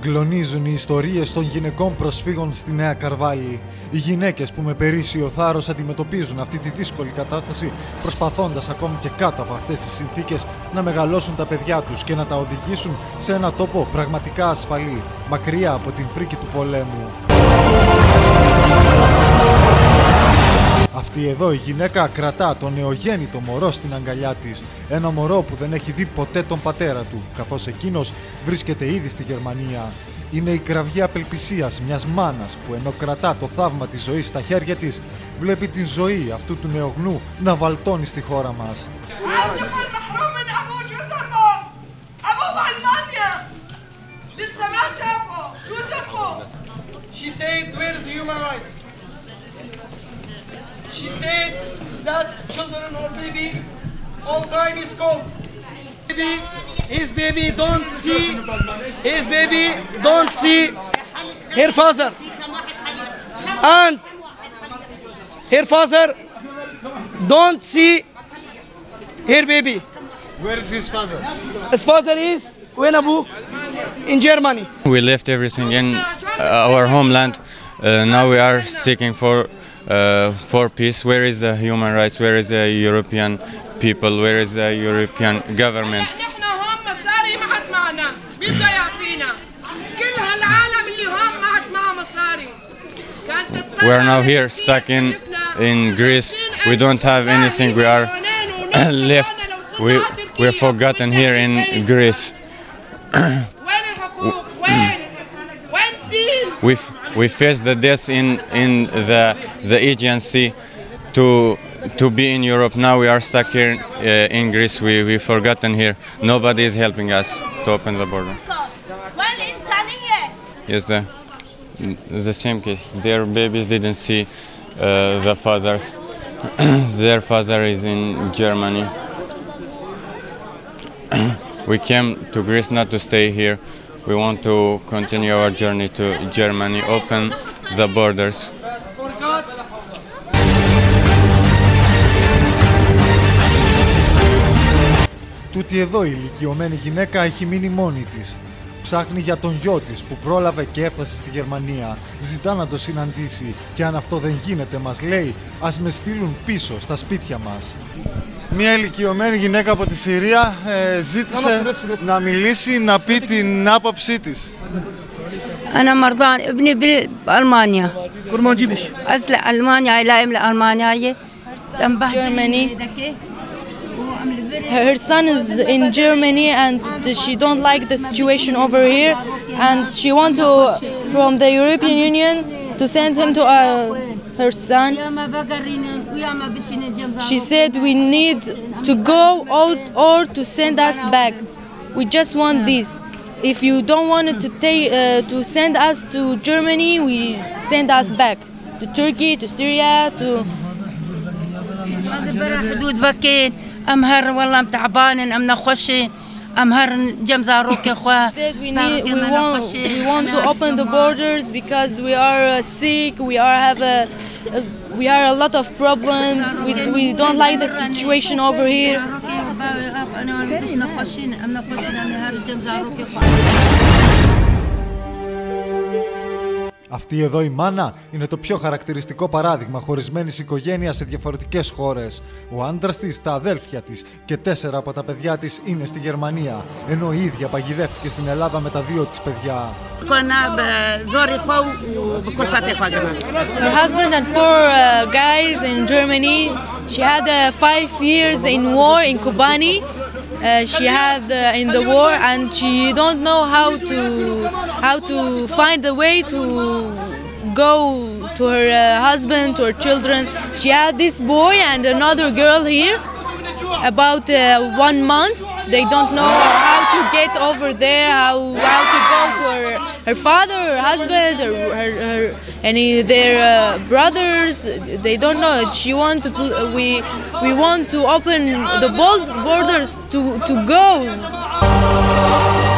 Συγκλονίζουν οι ιστορίες των γυναικών προσφύγων στη Νέα Καρβάλη. Οι γυναίκες που με περίσσιο θάρρος αντιμετωπίζουν αυτή τη δύσκολη κατάσταση, προσπαθώντας ακόμη και κάτω από αυτές τις συνθήκες να μεγαλώσουν τα παιδιά τους και να τα οδηγήσουν σε ένα τόπο πραγματικά ασφαλή, μακριά από την φρίκη του πολέμου. Αυτή εδώ η γυναίκα κρατά το νεογέννητο μωρό στην αγκαλιά της. Ένα μωρό που δεν έχει δει ποτέ τον πατέρα του, καθώς εκείνος βρίσκεται ήδη στη Γερμανία. Είναι η κραυγή απελπισίας μιας μάνας που ενώ κρατά το θαύμα της ζωής στα χέρια της, βλέπει την ζωή αυτού του νεογνού να βαλτώνει στη χώρα μας. She said that children or baby all time is cold. His baby don't see her father, and her father don't see her baby. Where is his father? His father is in Germany. We left everything in our homeland. Now we are seeking for peace. Where is the human rights? Where is the European people? Where is the European governments? We are now here stuck in Greece. We don't have anything. We are left. We're forgotten here in Greece. We face the death in the Aegean Sea to be in Europe. Now we are stuck here in Greece. We forgotten here. Nobody is helping us to open the border. Yes, the same case. Their babies didn't see the fathers. Their father is in Germany. We came to Greece not to stay here. We want to continue our journey to Germany, open the borders. Τούτη εδώ η ηλικιωμένη γυναίκα έχει μείνει μόνη της. Ψάχνει για τον γιο της που πρόλαβε και έφτασε στη Γερμανία. Ζητά να το συναντήσει και αν αυτό δεν γίνεται, μας λέει, ας με στείλουν πίσω στα σπίτια μας. Μια ηλικιωμένη γυναίκα από τη Συρία ζήτησε να μιλήσει, να πει την άποψή της. أنا مرضان ابني بألمانيا. أطلع ألمانيا إلى ألمانيا. Germany. Her son is in Germany and she don't like the situation over here, and she want to from the European Union to send him to her son. She said we need to go out or to send us back. We just want this. If you don't want to send us to Germany, we send us back to Turkey, to Syria, to. أمهر والله متعبانين أم نخشين أمهر جمزاروك يا أخوة. Said we want to open the borders because we are sick. We are a lot of problems. We don't like the situation over here. Αυτή εδώ η μάνα είναι το πιο χαρακτηριστικό παράδειγμα χωρισμένης οικογένειας σε διαφορετικές χώρες. Ο άντρας της, τα αδέλφια της και 4 από τα παιδιά της είναι στη Γερμανία, ενώ η ίδια παγιδεύτηκε στην Ελλάδα με τα 2 της παιδιά. Her husband and 4 guys in Germany. She had 5 years in war in Kobani. She had in the war, and she don't know how to find a way to go to her husband or children. She had this boy and another girl here about 1 month. They don't know how to get over there, how to go to her father, her husband, or their brothers. They don't know. We want to open the borders to go.